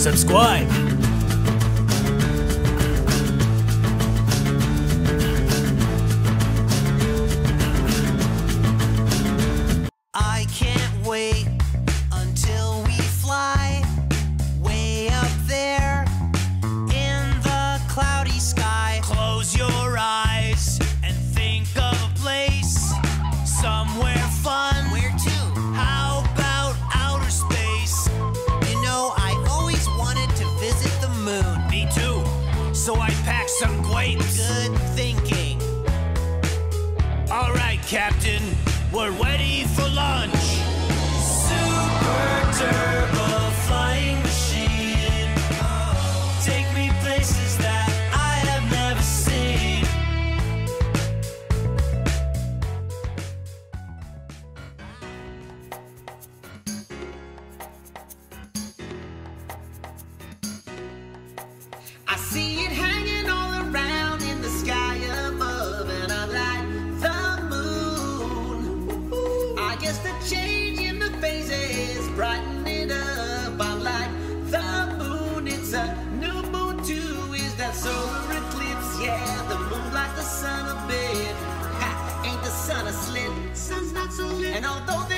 subscribe. I can't wait until we fly way up there in the cloudy sky. Close your eyes and think of a place somewhere fun. Where to? How about outer space? You know, I always wanted to visit the moon. Me too. So I packed some grapes. Good thinking. All right, Captain. We're ready for lunch. Super turbo flying machine. Take me places that I have never seen. I see it hanging all around in the sky above, and I like the moon. I guess the change in the phases brighten it up. I like the moon. It's a new moon too. Is that solar eclipse? Yeah, the moon like the sun a bit. Ha, ain't the sun a slit? Sun's not so lit. And although